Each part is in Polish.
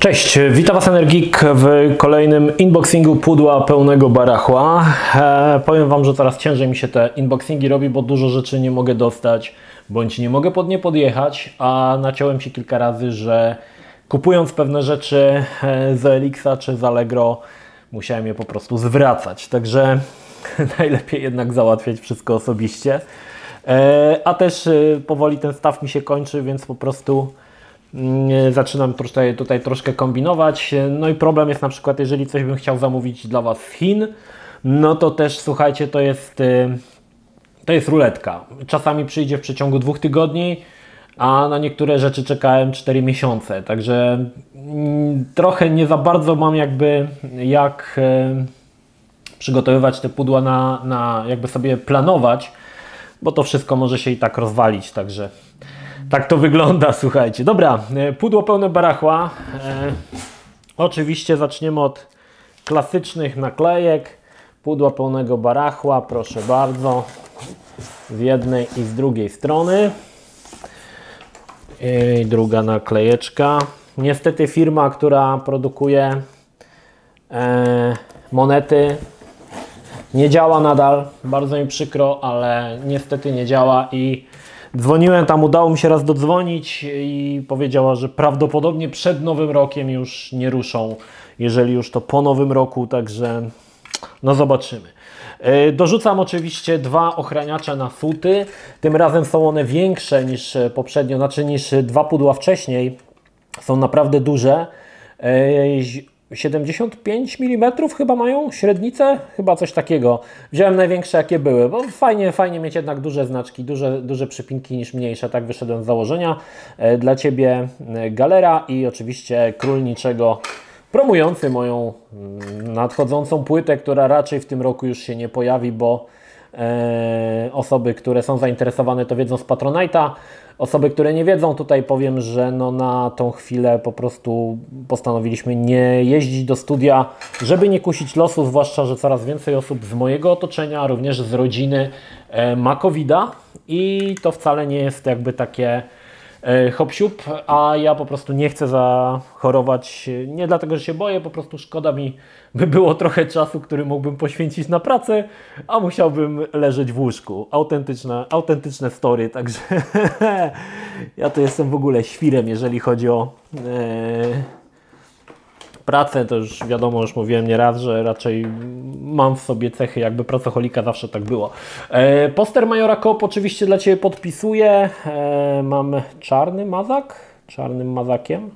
Cześć, witam Was Energik w kolejnym unboxingu pudła pełnego barachła. Powiem Wam, że coraz ciężej mi się te unboxingi robi, bo dużo rzeczy nie mogę dostać, bądź nie mogę pod nie podjechać, a naciąłem się kilka razy, że kupując pewne rzeczy z Elixa czy z Allegro musiałem je po prostu zwracać, także najlepiej jednak załatwiać wszystko osobiście. A też powoli ten staw mi się kończy, więc po prostu zaczynam tutaj troszkę kombinować. No i problem jest na przykład, jeżeli coś bym chciał zamówić dla Was z Chin, no to też słuchajcie, to jest ruletka. Czasami przyjdzie w przeciągu 2 tygodni, a na niektóre rzeczy czekałem 4 miesiące. Także trochę nie za bardzo mam jak przygotowywać te pudła jakby sobie planować, bo to wszystko może się i tak rozwalić, także tak to wygląda, słuchajcie. Dobra, pudło pełne barachła. Oczywiście zaczniemy od klasycznych naklejek. Pudła pełnego barachła, proszę bardzo. Z jednej i z drugiej strony. I druga naklejeczka. Niestety firma, która produkuje monety, nie działa nadal. Bardzo mi przykro, ale niestety nie działa i dzwoniłem tam, udało mi się raz dodzwonić i powiedziała, że prawdopodobnie przed Nowym Rokiem już nie ruszą, jeżeli już to po Nowym Roku, także no zobaczymy. Dorzucam oczywiście 2 ochraniacze na futy, tym razem są one większe niż poprzednio, znaczy niż 2 pudła wcześniej, są naprawdę duże. 75 mm chyba mają średnicę, chyba coś takiego. Wziąłem największe jakie były, bo fajnie mieć jednak duże znaczki, duże przypinki niż mniejsze, tak wyszedłem z założenia. Dla Ciebie Galera i oczywiście Król Niczego promujący moją nadchodzącą płytę, która raczej w tym roku już się nie pojawi, bo osoby, które są zainteresowane, to wiedzą z Patronite'a. Osoby, które nie wiedzą, tutaj powiem, że no na tą chwilę po prostu postanowiliśmy nie jeździć do studia, żeby nie kusić losu, zwłaszcza, że coraz więcej osób z mojego otoczenia, również z rodziny ma COVID-a i to wcale nie jest jakby takie hop-siup, a ja po prostu nie chcę zachorować, nie dlatego, że się boję, po prostu szkoda mi by było trochę czasu, który mógłbym poświęcić na pracę, a musiałbym leżeć w łóżku. Autentyczne story, także ja to jestem w ogóle świrem, jeżeli chodzi o pracę, to już wiadomo, już mówiłem nieraz, że raczej mam w sobie cechy jakby pracoholika, zawsze tak było. Poster Majora Coop oczywiście dla Ciebie podpisuję. Mam czarny mazak, czarnym mazakiem.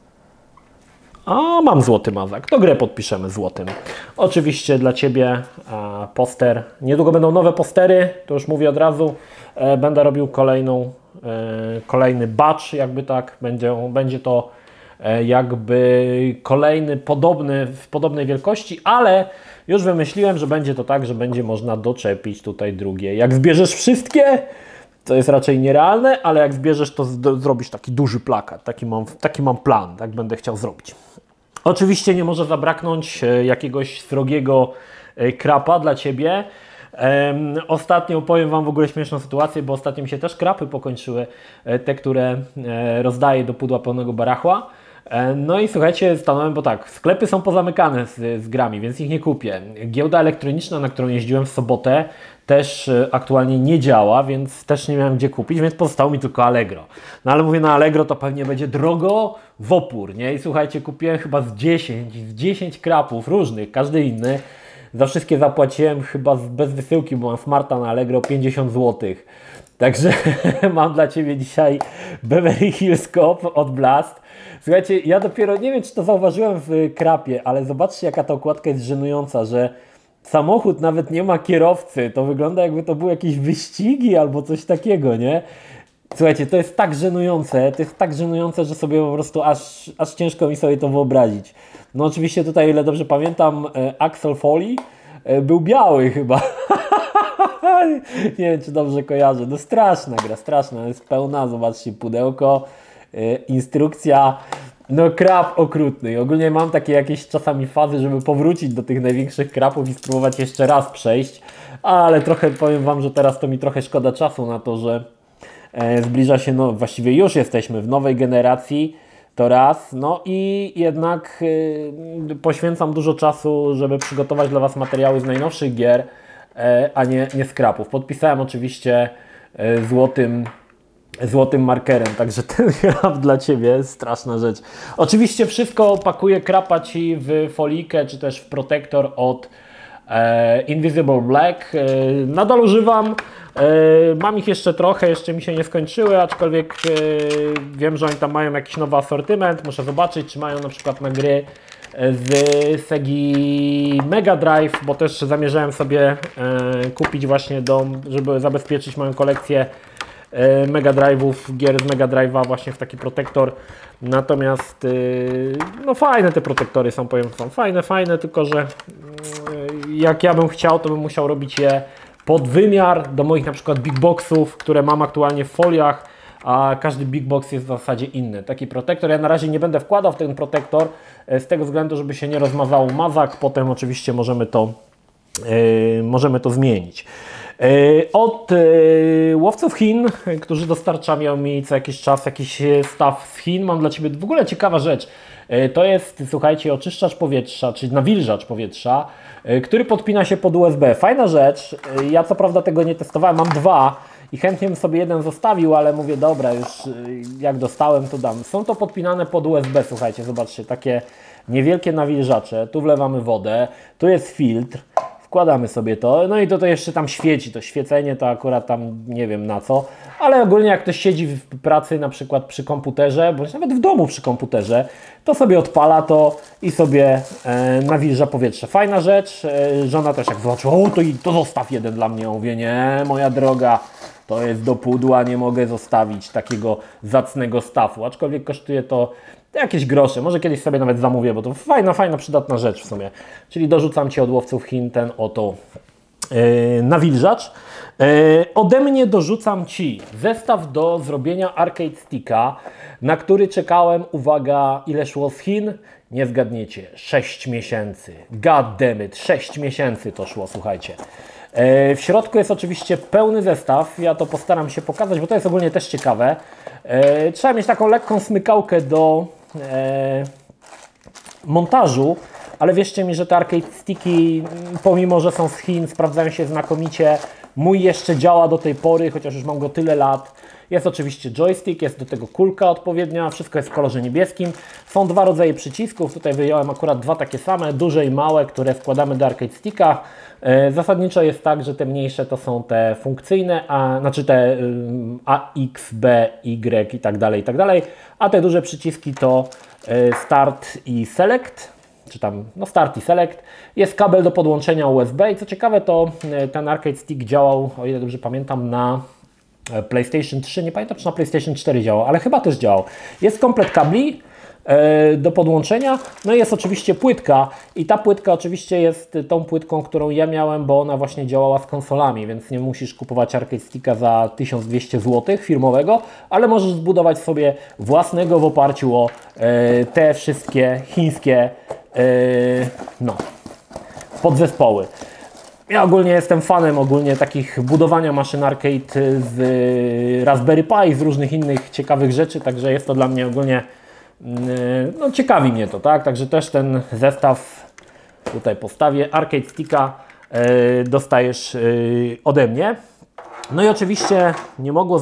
A mam złoty mazak, to grę podpiszemy złotym. Oczywiście dla Ciebie poster. Niedługo będą nowe postery, to już mówię od razu. Będę robił kolejny batch, jakby tak. Będzie to jakby kolejny w podobnej wielkości, ale już wymyśliłem, że będzie to tak, że będzie można doczepić tutaj drugie. Jak zbierzesz wszystkie, to jest raczej nierealne, ale jak zbierzesz, to zrobisz taki duży plakat. Taki mam plan, tak będę chciał zrobić. Oczywiście nie może zabraknąć jakiegoś srogiego krapa dla Ciebie. Ostatnio powiem Wam w ogóle śmieszną sytuację, bo ostatnio mi się też krapy pokończyły, te, które rozdaję do pudła pełnego barachła. No i słuchajcie, stanąłem, bo tak, sklepy są pozamykane z grami, więc ich nie kupię. Giełda elektroniczna, na którą jeździłem w sobotę, też aktualnie nie działa, więc też nie miałem gdzie kupić, więc pozostało mi tylko Allegro. No ale mówię, na Allegro to pewnie będzie drogo w opór, nie? I słuchajcie, kupiłem chyba z 10 krapów różnych, każdy inny. Za wszystkie zapłaciłem chyba bez wysyłki, bo mam smarta na Allegro 50 zł. Także mam dla Ciebie dzisiaj Beverly Hills Cop od Blast. Słuchajcie, ja dopiero nie wiem, czy to zauważyłem w krapie, ale zobaczcie, jaka ta okładka jest żenująca, że samochód nawet nie ma kierowcy. To wygląda, jakby to były jakieś wyścigi albo coś takiego, nie? Słuchajcie, to jest tak żenujące, że sobie po prostu aż ciężko mi sobie to wyobrazić. No oczywiście tutaj, o ile dobrze pamiętam, Axel Foley był biały chyba. Nie wiem, czy dobrze kojarzę. No straszna gra, straszna. Jest pełna, zobaczcie, pudełko, instrukcja. No krap okrutny. Ogólnie mam takie jakieś czasami fazy, żeby powrócić do tych największych krapów i spróbować jeszcze raz przejść. Ale trochę powiem Wam, że teraz to mi trochę szkoda czasu na to, że zbliża się, no właściwie już jesteśmy w nowej generacji To raz. No i jednak poświęcam dużo czasu, żeby przygotować dla Was materiały z najnowszych gier, a nie scrapów. Podpisałem oczywiście złotym markerem, także ten chrap dla Ciebie, straszna rzecz. Oczywiście wszystko pakuję krapa Ci w folikę, czy też w protektor od Invisible Black. Nadal używam, mam ich jeszcze trochę, jeszcze mi się nie skończyły, aczkolwiek wiem, że oni tam mają jakiś nowy asortyment, muszę zobaczyć, czy mają na przykład na gry z Segi Mega Drive, bo też zamierzałem sobie kupić właśnie żeby zabezpieczyć moją kolekcję Mega Drive'ów, gier z Mega Drive'a właśnie w taki protektor. Natomiast no fajne te protektory są, powiem, są fajne, tylko że jak ja bym chciał, to bym musiał robić je pod wymiar do moich na przykład big boxów, które mam aktualnie w foliach, a każdy big box jest w zasadzie inny. Taki protektor, ja na razie nie będę wkładał w ten protektor z tego względu, żeby się nie rozmazało mazak, potem oczywiście możemy to zmienić. Od łowców Chin, którzy dostarczają mi co jakiś czas jakiś staw z Chin, mam dla Ciebie w ogóle ciekawa rzecz. To jest, słuchajcie, oczyszczacz powietrza, czyli nawilżacz powietrza, który podpina się pod USB. Fajna rzecz, ja co prawda tego nie testowałem, mam dwa i chętnie bym sobie jeden zostawił, ale mówię, dobra, już jak dostałem, to dam. Są to podpinane pod USB, słuchajcie, zobaczcie, takie niewielkie nawilżacze, tu wlewamy wodę, tu jest filtr, wkładamy sobie to, no i to jeszcze tam świeci, to świecenie to akurat tam nie wiem na co, ale ogólnie jak ktoś siedzi w pracy na przykład przy komputerze, bądź nawet w domu przy komputerze, to sobie odpala to i sobie nawilża powietrze. Fajna rzecz, żona też jak zobaczyła, o to zostaw jeden dla mnie, mówię, nie moja droga, to jest do pudła, nie mogę zostawić takiego zacnego stawu, aczkolwiek kosztuje to jakieś grosze, może kiedyś sobie nawet zamówię, bo to fajna, przydatna rzecz w sumie. Czyli dorzucam Ci od łowców Chin ten oto nawilżacz. Ode mnie dorzucam Ci zestaw do zrobienia Arcade Sticka, na który czekałem, uwaga, ile szło z Chin? Nie zgadniecie, 6 miesięcy. God damn it, 6 miesięcy to szło, słuchajcie. W środku jest oczywiście pełny zestaw, ja to postaram się pokazać, bo to jest ogólnie też ciekawe. Trzeba mieć taką lekką smykałkę do montażu, ale wierzcie mi, że te arcade sticki, pomimo że są z Chin, sprawdzają się znakomicie. Mój jeszcze działa do tej pory, chociaż już mam go tyle lat. Jest oczywiście joystick, jest do tego kulka odpowiednia, wszystko jest w kolorze niebieskim. Są dwa rodzaje przycisków, tutaj wyjąłem akurat dwa takie same, duże i małe, które wkładamy do arcade sticka. Zasadniczo jest tak, że te mniejsze to są te funkcyjne, znaczy te A, X, B, Y i tak dalej, a te duże przyciski to Start i Select, czy tam no Start i Select. Jest kabel do podłączenia USB i co ciekawe, to ten arcade stick działał, o ile dobrze pamiętam, na PlayStation 3, nie pamiętam czy na PlayStation 4 działał, ale chyba też działał. Jest komplet kabli do podłączenia, no i jest oczywiście płytka i ta płytka oczywiście jest tą płytką, którą ja miałem, bo ona właśnie działała z konsolami, więc nie musisz kupować arcade sticka za 1200 zł firmowego, ale możesz zbudować sobie własnego w oparciu o te wszystkie chińskie podzespoły. Ja ogólnie jestem fanem takich budowania maszyn arcade z Raspberry Pi, z różnych innych ciekawych rzeczy, także jest to dla mnie ogólnie, no ciekawi mnie to, tak? Także też ten zestaw tutaj postawię, arcade sticka dostajesz ode mnie. No i oczywiście nie mogło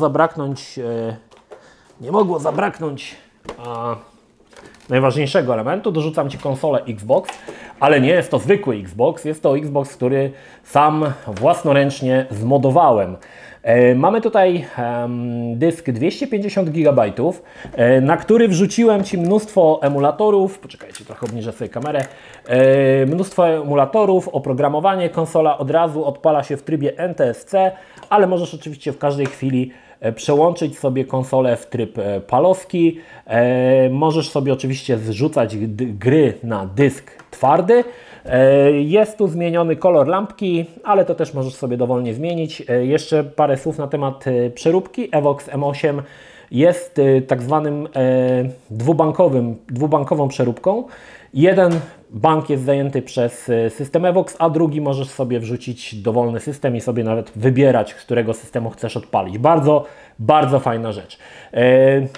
zabraknąć najważniejszego elementu. Dorzucam Ci konsolę Xbox, ale nie jest to zwykły Xbox, jest to Xbox, który sam własnoręcznie zmodowałem. Mamy tutaj dysk 250 GB, na który wrzuciłem Ci mnóstwo emulatorów, poczekajcie, trochę obniżę sobie kamerę, mnóstwo emulatorów, oprogramowanie, konsola od razu odpala się w trybie NTSC, ale możesz oczywiście w każdej chwili przełączyć sobie konsolę w tryb palowski. Możesz sobie oczywiście zrzucać gry na dysk twardy. Jest tu zmieniony kolor lampki, ale to też możesz sobie dowolnie zmienić. Jeszcze parę słów na temat przeróbki. Evox M8 jest tak zwanym dwubankową przeróbką. Jeden bank jest zajęty przez system Evox, a drugi możesz sobie wrzucić dowolny system i sobie nawet wybierać, z którego systemu chcesz odpalić. Bardzo, bardzo fajna rzecz.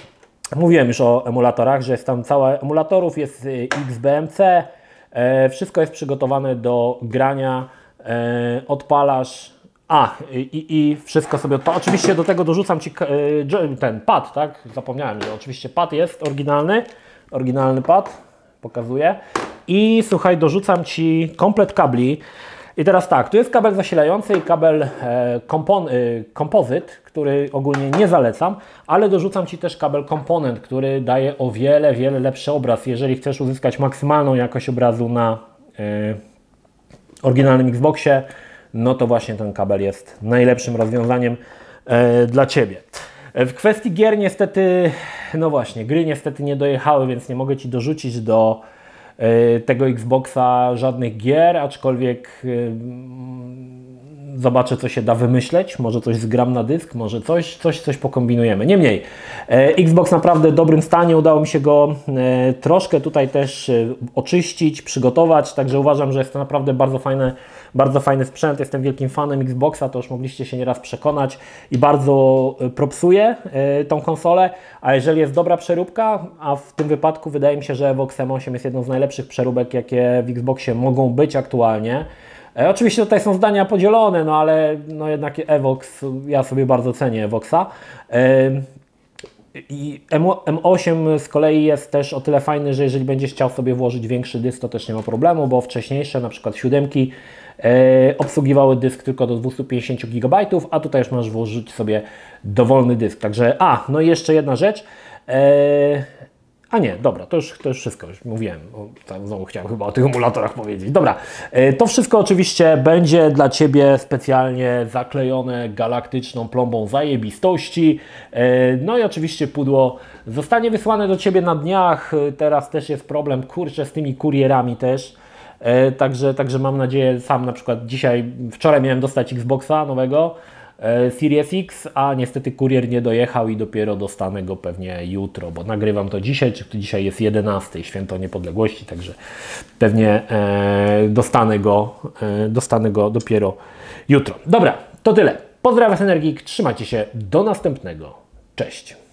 Mówiłem już o emulatorach, że jest tam cała emulatorów, jest XBMC, wszystko jest przygotowane do grania, odpalasz, i wszystko sobie, to oczywiście do tego dorzucam Ci ten pad, tak, zapomniałem, że oczywiście pad jest oryginalny pad, pokazuję, i słuchaj, dorzucam Ci komplet kabli. I teraz tak, tu jest kabel zasilający i kabel kompozyt, który ogólnie nie zalecam, ale dorzucam Ci też kabel komponent, który daje o wiele, wiele lepszy obraz. Jeżeli chcesz uzyskać maksymalną jakość obrazu na oryginalnym Xboxie, no to właśnie ten kabel jest najlepszym rozwiązaniem dla Ciebie. W kwestii gier niestety, no właśnie, gry niestety nie dojechały, więc nie mogę Ci dorzucić do tego Xboxa żadnych gier, aczkolwiek zobaczę, co się da wymyśleć, może coś zgram na dysk, może coś pokombinujemy. Niemniej, Xbox naprawdę w dobrym stanie, udało mi się go troszkę tutaj też oczyścić, przygotować, także uważam, że jest to naprawdę bardzo fajny sprzęt. Jestem wielkim fanem Xboxa, to już mogliście się nieraz przekonać i bardzo propsuję tą konsolę, a jeżeli jest dobra przeróbka, a w tym wypadku wydaje mi się, że Evox M8 jest jedną z najlepszych przeróbek, jakie w Xboxie mogą być aktualnie. Oczywiście tutaj są zdania podzielone, no ale no jednak Evox, ja sobie bardzo cenię Evoxa. I M8 z kolei jest też o tyle fajny, że jeżeli będziesz chciał sobie włożyć większy dysk, to też nie ma problemu, bo wcześniejsze, na przykład 7 obsługiwały dysk tylko do 250 GB, a tutaj już możesz włożyć sobie dowolny dysk. Także, no i jeszcze jedna rzecz. A nie, dobra, to już wszystko, już mówiłem, znowu chciałem chyba o tych emulatorach powiedzieć. Dobra, to wszystko oczywiście będzie dla Ciebie specjalnie zaklejone galaktyczną plombą zajebistości. No i oczywiście pudło zostanie wysłane do Ciebie na dniach. Teraz też jest problem, kurczę, z tymi kurierami też. Także mam nadzieję, sam na przykład wczoraj miałem dostać Xboxa nowego, Series X, a niestety kurier nie dojechał i dopiero dostanę go pewnie jutro, bo nagrywam to dzisiaj, dzisiaj jest 11, Święto Niepodległości, także pewnie dostanę go dopiero jutro. Dobra, to tyle. Pozdrawiam z Energik, trzymajcie się, do następnego. Cześć.